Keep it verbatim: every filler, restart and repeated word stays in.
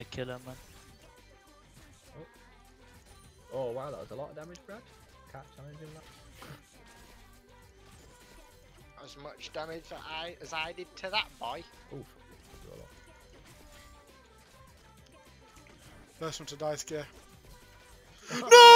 A killer, man. Oh. Oh wow, that was a lot of damage, Brad. Can't challenge him that. As much damage that I as I did to that boy. Oof. First one to die scare. No! No!